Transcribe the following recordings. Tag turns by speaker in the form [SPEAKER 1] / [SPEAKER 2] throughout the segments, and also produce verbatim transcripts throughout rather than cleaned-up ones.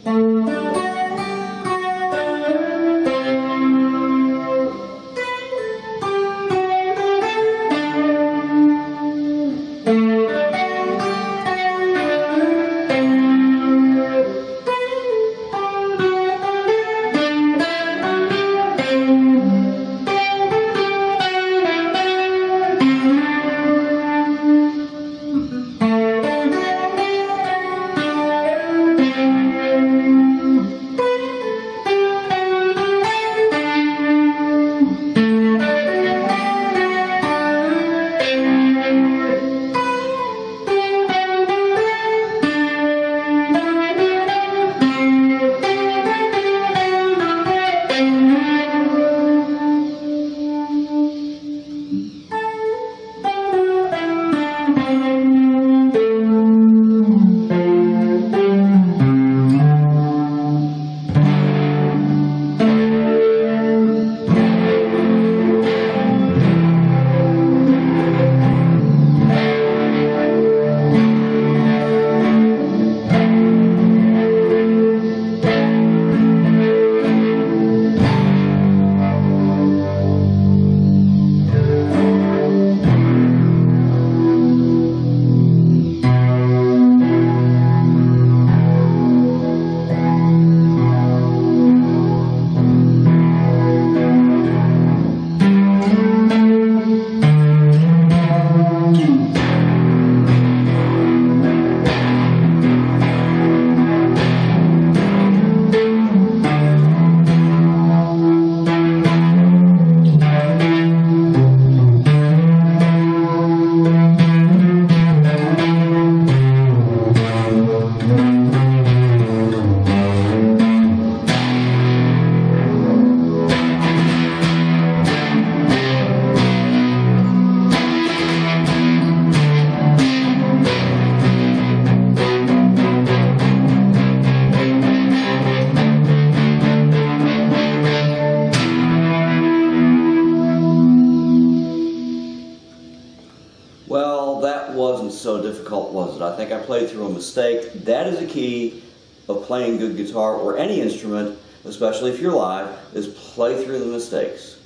[SPEAKER 1] Well, that wasn't so difficult, was it? I think I played through a mistake. That is a key of playing good guitar or any instrument, especially if you're live, is play through the mistakes.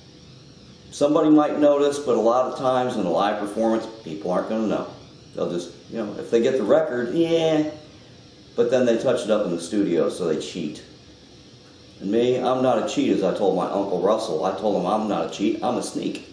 [SPEAKER 1] Somebody might notice, but a lot of times in a live performance, people aren't going to know. They'll just, you know, if they get the record, yeah, but then they touch it up in the studio, so they cheat. And me, I'm not a cheat, as I told my Uncle Russell. I told him I'm not a cheat, I'm a sneak.